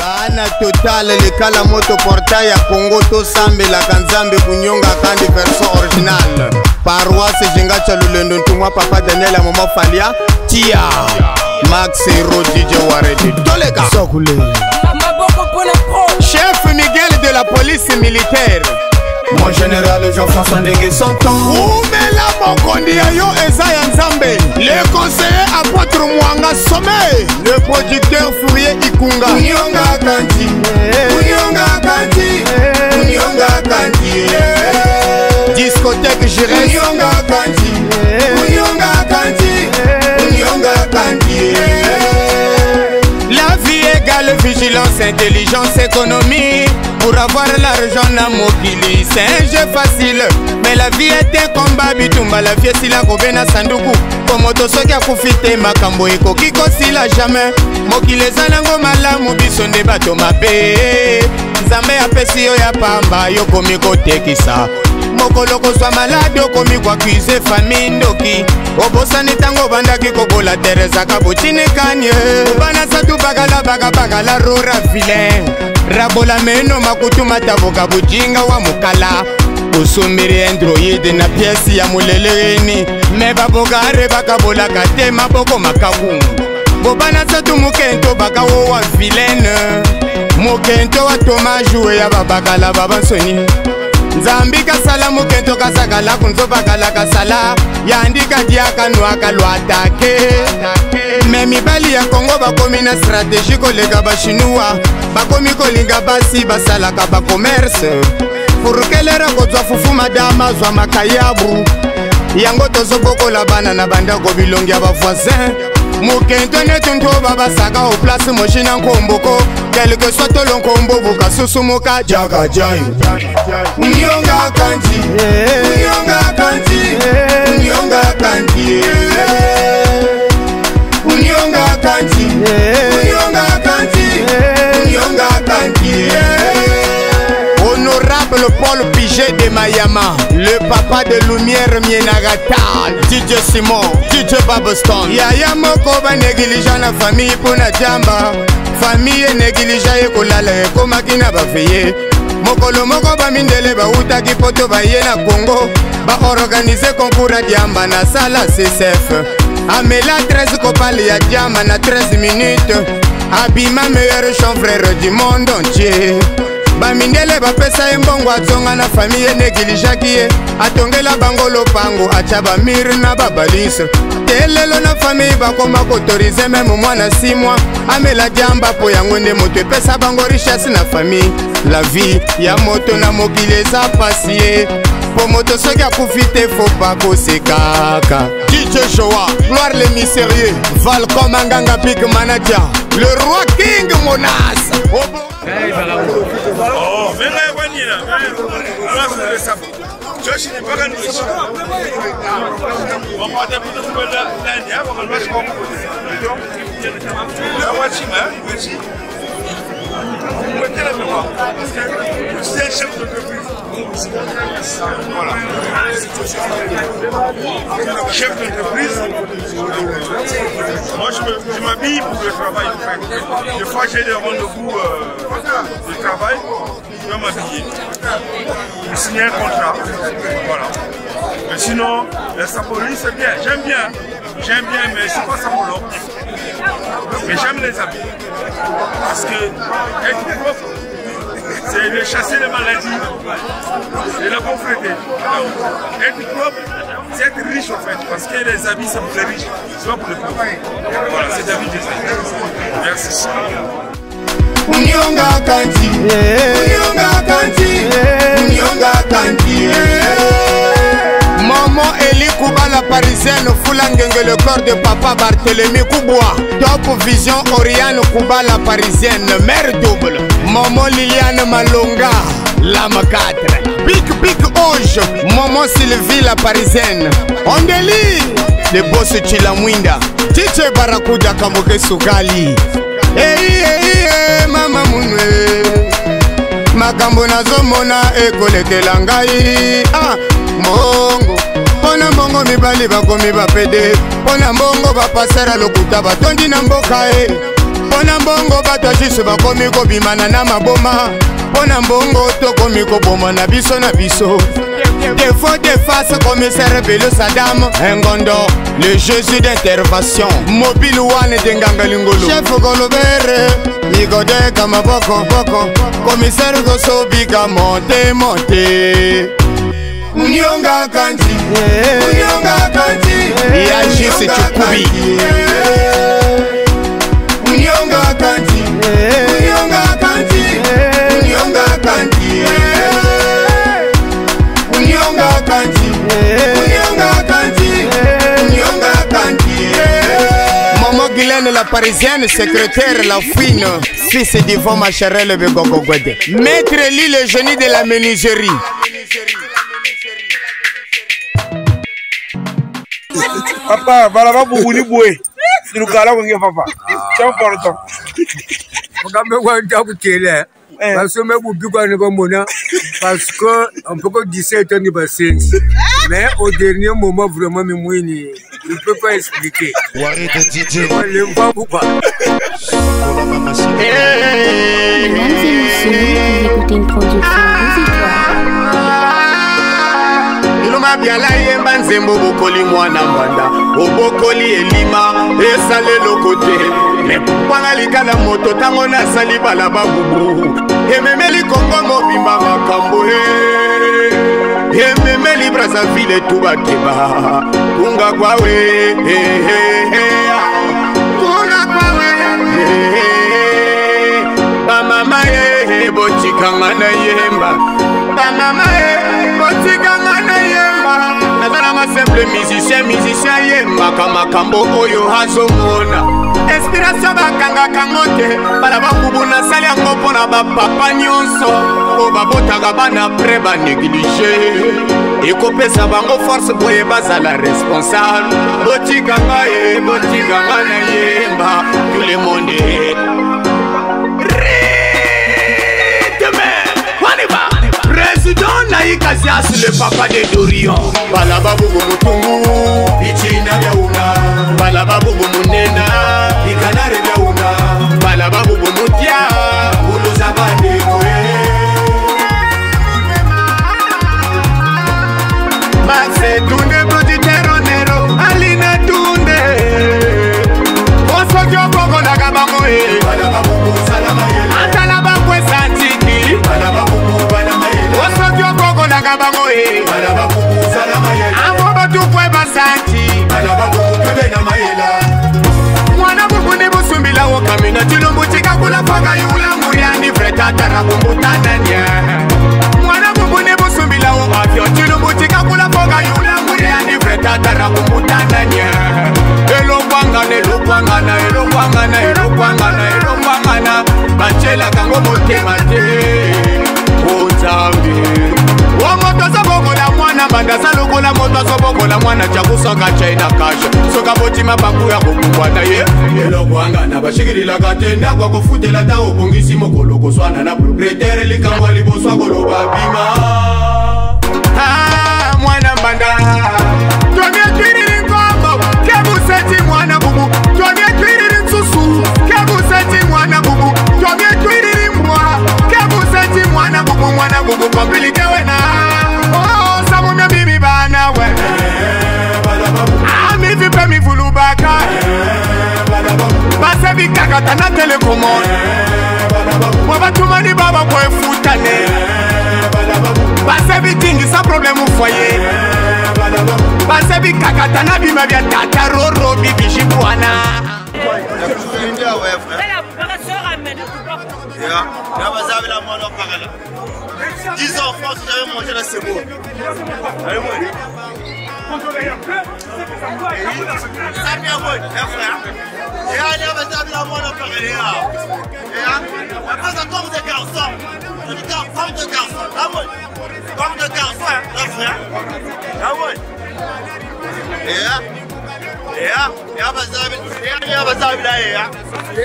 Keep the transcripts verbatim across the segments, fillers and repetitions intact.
Bana total le kala moto portail ya Congo to sambe la kanzambe kunyonga kandi version original. Paroisse Jenga Chalulendo Ntumwa Papa Daniel Mama Falia Tia Max Hero D J Waredi Toleka Sokule Chef Miguel de la police militaire. Mon général Jean-François Ndenge Santon Oumela Mokondi Ayo Eza Yanzambe. Le conseiller apôtre Mwanga Sommet. Le producteur Fourier Ikunga. Unyonga Kanti Unyonga Kanti Unyonga Kanti Discothèque Jérès. Unyonga Kanti Unyonga Kanti Unyonga Kanti. La vie égale vigilance, intelligence, économie. Pour avoir l'argent na mokili, c'est un jeu facile. Mais la vie est un combat, bitumba la vie si la gobena sanduku. Komoto soki akufite makambo ekoki kosila jamais. Mokili zanango malamu biso nde bato mabe. Nzambe apesi yo ya pamba yo komi kotekisa. Mokolo kozwa malade okomi kwakuize famille ndoki. Obosani tango bandaki kokola Teresa Kabutine kanye. Bana satu bagala baga bagala rora vilain. Rabola meno makutu mataboka bujinga wa mukala. Usumbiri android na piesi ya muleleni. Meba bogare bakabola kate maboko makakungu. Bobana satu mukento baka wo wa vilain. Mukento wa tomaju ya babakala babansoni. Nzambi kasala mukento kasakala kunzo bakala kasala. Yandika diaka nwaka lwatake. Memi bali ya Congo bakomi na stratégie kolega ba chinois. Bakomi kolinga basi basalaka ba commerce. Furukelera kozwa fufu madama zwa makayabu. Yango tozobokola bana na bandako bilongi ya ba voisin. Mukento netunto baba saka au place moshina nkomboko. Quelque soit tolo nkombo buka susumuka jaga jayu. Unyonga Kanti Unyonga Kanti Unyonga Kanti Unyonga Kanti Unyonga Kanti Unyonga Kanti. Honorable Paul Piget de Mayama, le papa de Lumière Mienagata, D J Simon, D J Baboston. Yaya moko ba négligent na famille pona jamba. Famille négligent ekolala ekomaki ba feye. Mokolo moko ba mindele ba utaki poto ba ye na Congo. Ba organiser concours à diamba na sala C C F. Amela treize kopali ya diamba na treize minutes. Abima meilleur chanvreur du monde entier. Bamindele bapesa embongo atonga na famille negligaki ye. Atongela bango lopango acha bamir na babalise. Telelo na famille bakoma kotorize meme mwana six mois. Amela diamba po yango nde moto epesa bango richesse na famille. La vie ya moto na mokili eza pasie. Po moto soki akufite faut pas kosekaka. D J Joa, gloire le mystérieux. Valcom Anganga Big Manager. Le roi King Monas. Oh, venga Evanina, venga le sapo. Joshi ni mpaka nishi. Wapata vitu kwa ndani hapa kwa mashi kwa mkono. Hawa chima, wechi. Mwekela mwa. C'est chef d'entreprise. Voilà. Chef d'entreprise. Moi je m'habille pour le travail. Des fois j'ai des rendez-vous euh, de travail. Je dois m'habiller. Je signe un contrat. Voilà. Mais sinon, la saponerie c'est bien. J'aime bien. J'aime bien, mais je ne suis pas sapolo. Mais j'aime les habits. Parce que être propre, c'est de chasser les maladies et la pauvreté. Être propre, c'est être riche en fait. Parce que les habits sont très riches. C'est pas pour les pauvres. Voilà, c'est David Design. Merci. Unyonga Kanti Unyonga Kanti Unyonga Kanti. Maman Eli Kuba la parisienne, Foulangenge le corps de papa Barthélemy Kouboua. Top Vision Oriane Kuba la parisienne, mère double. Maman Liliane Malonga, lame quatre. Big Big Oge, Maman Sylvie la parisienne. Ondeli, le boss Chilamwinda. Tiche Barakuda Kamoke Sugali. Hey hey hey, mama munwe. Makambo nazomona ekolekela ngai. Ah, mongo. Pona mbongo mibali bakomi bapede. Pona mbongo bapasera lokuta batondi na mboka e. Pona mbongo bato juste bakomi kobimana na maboma. Pona mbongo tokomi koboma na biso na biso. Défaut de face commissaire Bello Saddam Ngondo, le Jésus d'intervention. Mobile One de Ngangalingolo. Chef Golobere, Migode Kamaboko Boko. Commissaire Gosobika monte monte. Unyonga kanji, unyonga kanji. Yaji c'est Chukubi. Unyonga kanji, unyonga kanji, unyonga kanji. Unyonga kanji, unyonga kanji, unyonga kanji. Maman Guylaine la parisienne, secrétaire la fouine, fils d'Yvon Macharel Begogo Gwede. Maître Lee le génie de la menuiserie. Papa, voilà pas pour vous bouer. C'est le cas là qu'on y a papa. C'est important. Parce que parce que on peut dix-sept ans mais au dernier moment vraiment je ne peux pas expliquer. Mesdames et messieurs, vous écoutez une production musicale. Iluma biala yemba nzembo bokoli mwana mbanda obokoli elima esale lokote me panga likala moto tango na sali bala babubu ememeli kongo mobimba makambo e ememeli Brazzaville tubakeba kunga kwawe kunga kwawe bamama ye botikanga na yemba bamama ye botikanga na yemba nazala simple musicien musicien yemba kama kambo oyo hazomona inspiration bakanga kangote bala bakubu na sali yango mpona bapapa nyonso o babotaka bana pre banéglige ekopesa bango force boye bazala responsable botikanga ye botikanga na yemba tout le monde Président Naïkazias, le papa de Dorion. Balababogo Mutungu, Ichina Yauna. Balababogo Munena, Ikanare Yauna. Balababogo Mutia, Uluzabane Koe. Maxe Tunde, Protitero Nero, Alina Tunde. Osokyo Bogo Nagabamoe. Balababogo Salamaye. Atalabakwe Santiki. Balababogo. Bango e balaba bubu salamaye amo batu kwe basanti balaba bubu kebe na mayela mwana bubu ne busumbila wo kamina tilumbu chikakula fanga yula muriani freta tarabumbu tananya mwana bubu ne busumbila wo afyo tilumbu chikakula fanga yula muriani freta tarabumbu tananya elo kwangana elo kwangana elo kwangana elo kwangana elo kwangana bachela kango motema te Ozambi Omoto sobokola mwana banda salokola moto sobokola mwana chakusoka China cash soka botima baku ya kokubwana ye elo kwangana bashikirila katenda kwa kufutela ta obongisi mokolo koswana na propriétaire likamwa liboswa koloba bima ah mwana banda tomie twiriri ngombo kebuseti mwana bubu tomie twiriri nsusu kebuseti mwana bubu tomie twiriri mwa kebuseti mwana bubu mwana bubu komplike wena oh samumya bibi bana we ah mi vipe mi vulubaka base bikakata na telecommande wabatumani baba kwa efutane base bitingisa problème au foyer base bikakata na bima bya tata roro bibi jibwana dix enfants, si j'avais mangé là, c'est beau. Allez, moi. Ça bien, moi, frère. Et allez, on va faire la moine en parler. Et après, ça tombe des garçons. Je dis, comme de garçons. Ah, moi. Comme de garçons, hein, frère. Ah, moi. Et là. Et là. Et là, et là, et là,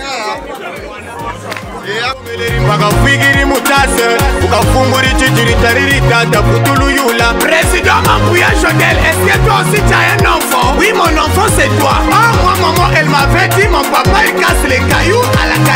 Wakafigiri mutase, ukafunguri chichiri tariri tata putulu yula. Président Mambouya Jodel, est-ce que toi aussi tu as un enfant? Oui, mon enfant c'est toi. Ah, moi maman, elle m'avait dit mon papa il casse les cailloux à la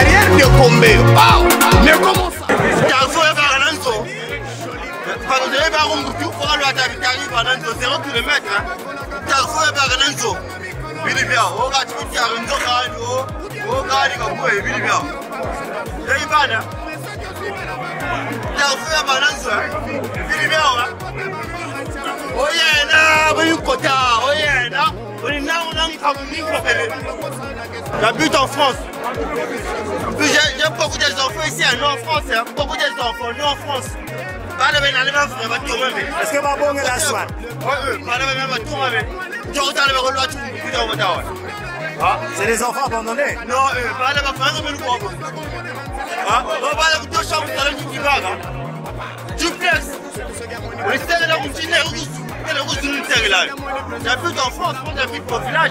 P. Oh, mais comment ça? Carrefour est par Nanzo. Quand vous avez par Rumbutu, il faudra le attabiter par Nanzo. zéro kilomètre. Carrefour est par Nanzo. Bili bien. Oh, quand tu peux faire un zoo, oh, quand tu peux faire bili bien. C'est une banne. Carrefour est par Nanzo. Bili bien. Oh, yeah, là, vous êtes oh, yeah, là. J'habite en France. J'ai beaucoup d'enfants ici, non en France. Hein. Beaucoup d'enfants, non en France. Est-ce que ma bonne est la soie? C'est des enfants abandonnés? Non, pas de ma famille, mais duplex. J'habite en France, moi j'habite au village.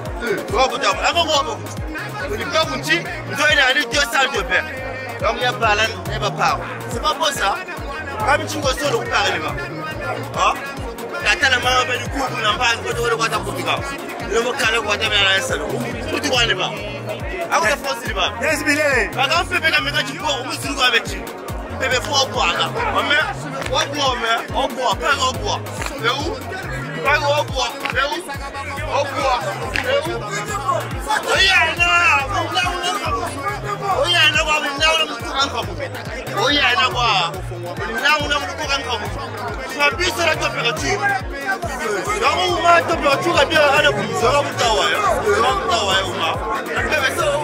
Deux salles de bain. Donc il n'y a pas là, il n'y a pas. C'est pas pour ça. Comme tu me sors au Parlement. La maman du coup, on n'a pas de quoi de quoi le mot calme, quoi de la salon. Tout le monde est là. Ah, on est français là. Qu'est-ce qu'il est? Quand on fait la méthode du corps, on se trouve avec lui. Bébé, faut en boire là. On met, on boit, on boit, pas on boit. C'est où? Pas on boit. C'est où? On boit. C'est où? Oh yeah, non! Oh yeah, non, on est là, on est encore. Oh yeah, non, là, on est encore. Je suis sur la température. Dans ma température est bien à la bouche. Ça va vous tawaï. Ça va vous tawaï, Ouma. Bébé, ça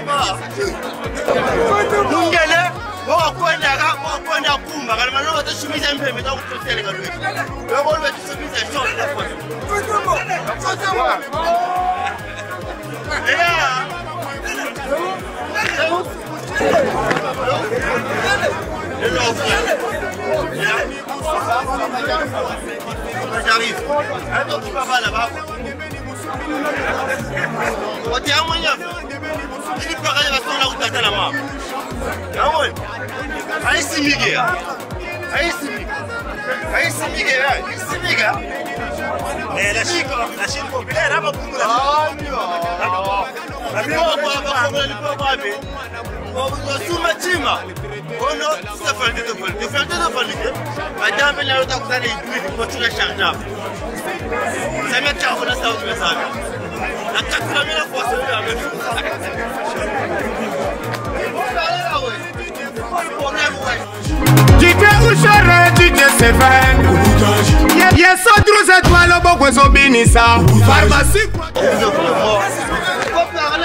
va. Nous galère. Bon, quoi, il y a quoi, il y a Koumba. Quand on va te chemise un peu, mais dans le côté, les gars. Le rôle va te chemise un peu. Et là, le long, j'arrive. Attends, tu vas pas là-bas. On tient un moyen. Il peut regarder la façon là où tu as la main. Ah ouais. Allez, c'est Miguel. Allez, c'est Miguel. Allez, c'est Miguel. C'est Miguel. Mais la Chine, la Chine populaire, là, va beaucoup là. Ah, non. La vie, on va pas comme elle peut pas bien. On va soumettre Tima. Oh non, c'est pas le téléphone. Tu fais le téléphone, Miguel. Madame, elle a le temps que tu as les bruits, tu peux tout les charger. Ça met quarante là, ça va te ça. La quatrième fois, c'est la même chose. Dite ushore, dite seven. Yeso druze twalo bokwe so binisa. Pharmacie quoi. Faut parler,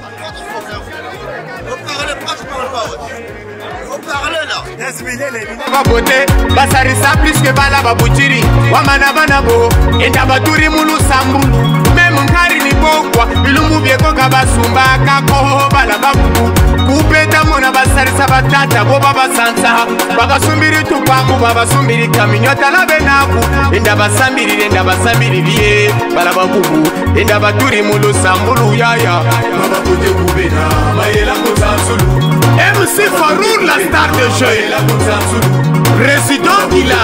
faut parler, pas je parle pas. Faut parler là. Desmilé les minutes. Babote, basarisa plus que bala babutiri. Wamana banabo, enda baturi mulu sambulu. Même nkari ni bokwa, ilumbu bieko kabasumba kako bala babu. Kupeta mona basarisa batata bo baba sansa. Bagasumbiri tupangu baba sumbiri kaminyota la benaku. Enda basambiri enda basambiri vie bala babu. Enda baturi mulu sambulu yaya. Baba kote kubena, mayela kozansulu. M C Farour, la star de jeu. Président Gila.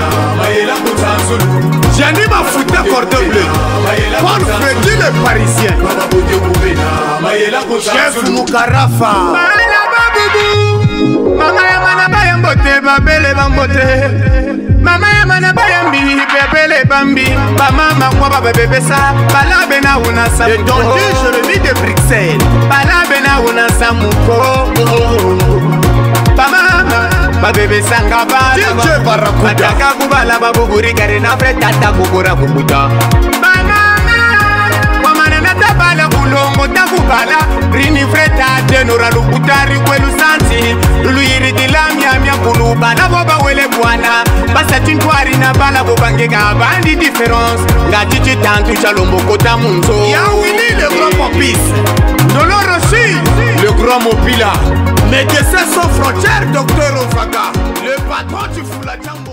Gianni Mafouta Cordon Bleu. Paul Freddy le Parisien. Chef Moukarafa. Mama ya mana bayambote babele bambote. Mama ya mana bayambi bebele bambi. Bamama kwa baba bebesa. Bala bena unasa. Le donné je le mis de Bruxelles. Bala bena unasa muko. Bamama ba bebe sanga bala. D J Barracuda. Ataka kubala babuguri kare na fretata kubura kubuta. Bala kulongo takubala rini freta denora lukutari kwelu santi lulu yiri dilami amya kuluba na boba wele bwana basa tintwari na bala bobangeka bandi différence nga titi tantu chalombo kota munzo ya Willy le grand popis Doloro Chi le grand mobila Médecins sans frontières docteur Ofaga le patron du Fula Jambo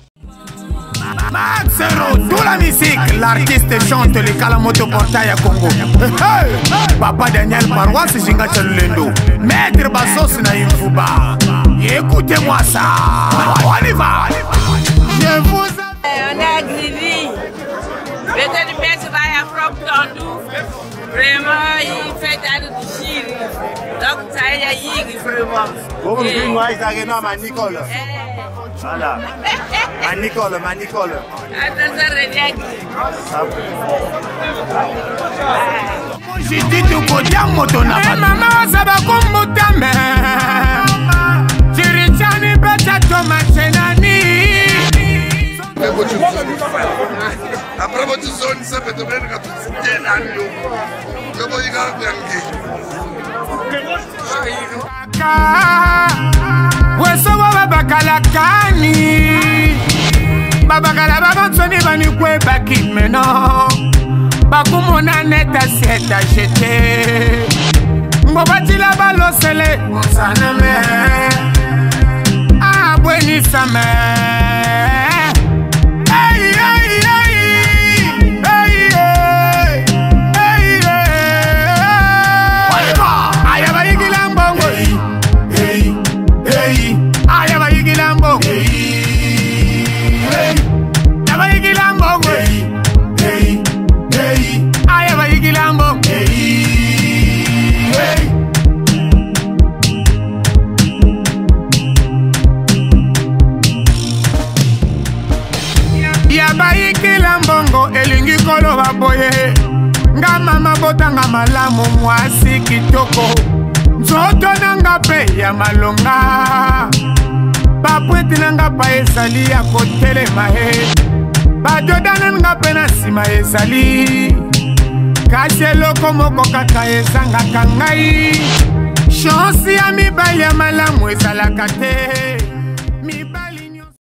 Maxero, tout la musique, l'artiste chante le Kalamoto Portail à Congo. Hey, Papa Daniel Paroisse, Jinga Chalulendo, Maître Bassos na Infuba. Écoutez-moi ça, on y va. Je vous on est à Grili. Peut-être que je vais à Frog Tandou. Vraiment, il fait un chiri. Donc, ça ya yingi vraiment. Vous me moi ils arrivent à ma Nicole. Voilà. Ma Nicole, ma Nicole. Attends, regarde. J'ai dit de côté à moto na ba. Mama ça va comme mutame. Chirichani beta toma chenani. Après votre zone, ça peut te mettre à tout ce l'agneau. Je vais y regarder. Wesowa babakalakani babakala babansoni banikwe bakimeno bakumona neta sieta jete ngobatila balosele monsaname abwenisame. Elingi kolo baboye nga mama botanga malamu mwasi kitoko nzoto nanga pe ya malonga bapweti nanga pa ezali ya kotelema he badodana nanga pe na nsima ezali kasi eloko moko kaka ezangaka ngai shansi ya mibali ya malamu ezalaka te.